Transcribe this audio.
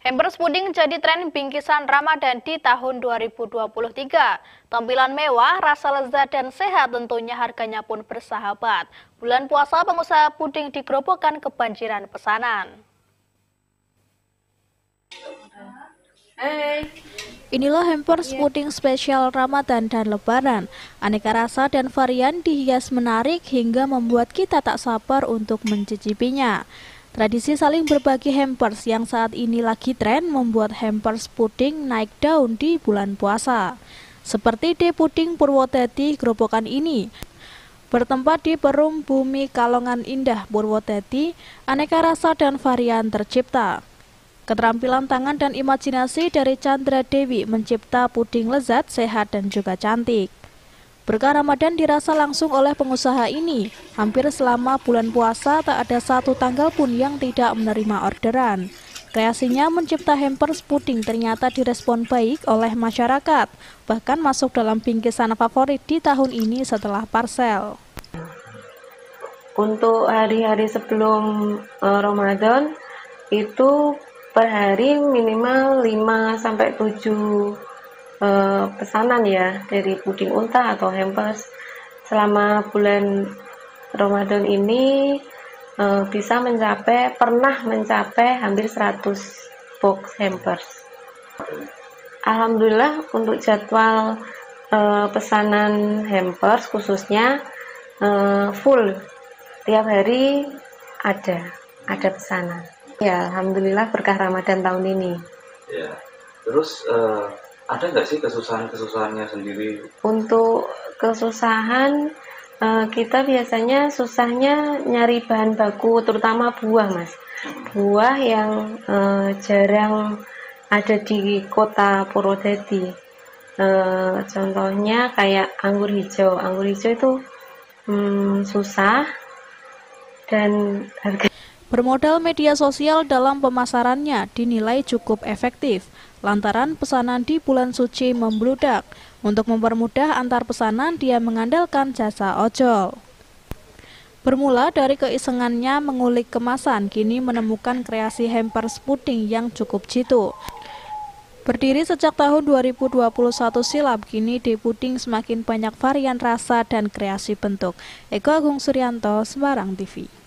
Hampers puding jadi tren bingkisan Ramadan di tahun 2023. Tampilan mewah, rasa lezat dan sehat tentunya harganya pun bersahabat. Bulan puasa pengusaha puding di Grobogan kebanjiran pesanan. Inilah hampers puding spesial Ramadan dan Lebaran. Aneka rasa dan varian dihias menarik hingga membuat kita tak sabar untuk mencicipinya. Tradisi saling berbagi hampers yang saat ini lagi tren membuat hampers puding naik daun di bulan puasa. Seperti di Puding Purwodadi Grobogan ini. Bertempat di Perum Bumi Kalongan Indah Purwodadi, aneka rasa dan varian tercipta. Keterampilan tangan dan imajinasi dari Chandra Dewi mencipta puding lezat, sehat dan juga cantik. Berkah Ramadan dirasa langsung oleh pengusaha ini. Hampir selama bulan puasa tak ada satu tanggal pun yang tidak menerima orderan. Kreasinya mencipta hampers puding ternyata direspon baik oleh masyarakat. Bahkan masuk dalam bingkisan favorit di tahun ini setelah parcel. Untuk hari-hari sebelum Ramadan itu per hari minimal 5-7 pesanan ya dari puding unta atau hampers. Selama bulan Ramadan ini pernah mencapai hampir 100 box hampers. Alhamdulillah untuk jadwal pesanan hampers khususnya full, tiap hari ada pesanan. Ya, alhamdulillah berkah Ramadan tahun ini. Ya, terus ada nggak sih kesusahannya sendiri? Untuk kesusahan, kita biasanya susahnya nyari bahan baku, terutama buah, Mas. Buah yang jarang ada di kota Purwodadi. Contohnya kayak anggur hijau. Anggur hijau itu susah dan harga. Bermodal media sosial dalam pemasarannya dinilai cukup efektif, lantaran pesanan di bulan suci membludak. Untuk mempermudah antar pesanan, dia mengandalkan jasa ojol. Bermula dari keisengannya mengulik kemasan, kini menemukan kreasi hampers puding yang cukup jitu. Berdiri sejak tahun 2021 silam, kini di Puding semakin banyak varian rasa dan kreasi bentuk. Eko Agung Suryanto, Semarang TV.